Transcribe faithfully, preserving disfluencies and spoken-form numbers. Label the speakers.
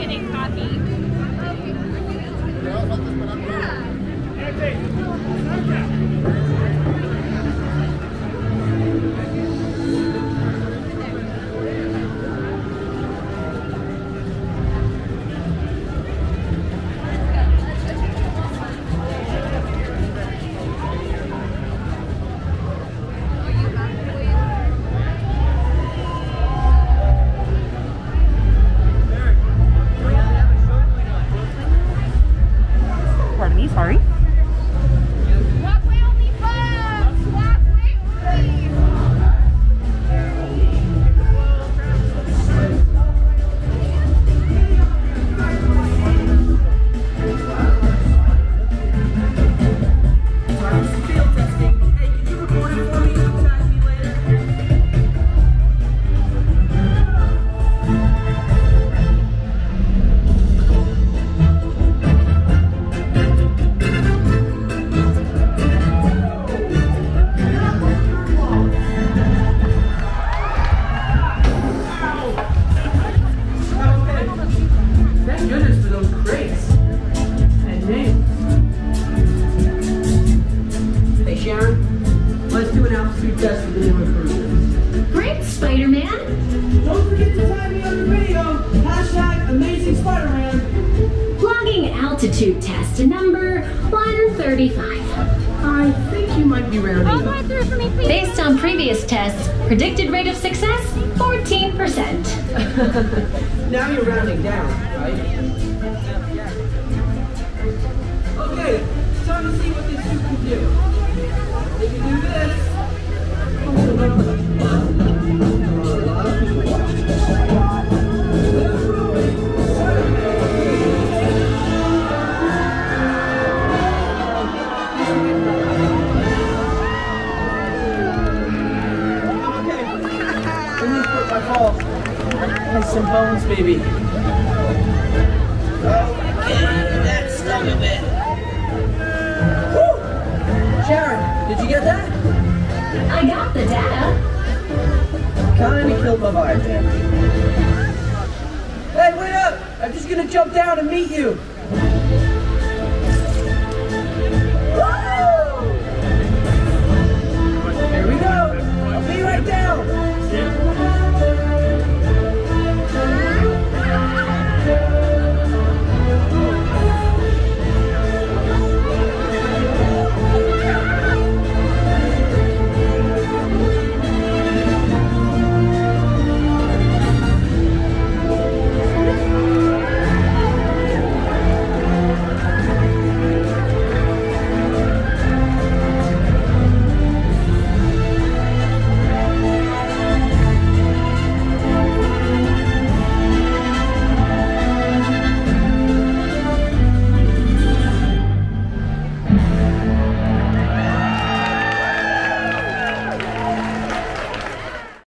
Speaker 1: getting coffee.
Speaker 2: Pardon me, sorry.
Speaker 1: Walk with me, folks! Walk with me!
Speaker 3: Field testing. Hey, can you record it for me and tag me later? Okay. Thank goodness for those crates and names. Hey Sharon, let's do an altitude test with the new recruiters.
Speaker 4: Great, Spider-Man.
Speaker 3: Don't forget to tag me on the video. Hashtag Amazing Spider-Man.
Speaker 4: Logging altitude test number one thirty-five.
Speaker 3: I think you might be rounding
Speaker 1: Hold
Speaker 3: up.
Speaker 1: on through for me, please.
Speaker 4: Based on previous tests, predicted rate of success, fourteen percent.
Speaker 3: Now you're rounding down, right? Okay, time to see what this suit can do. They can do this. Okay. Let me put my fall. Has some bones, baby. Okay, that stung a bit. Woo! Sharon, did you get that?
Speaker 4: I got the data.
Speaker 3: Kinda killed my vibe there. Hey, wait up! I'm just gonna jump down and meet you.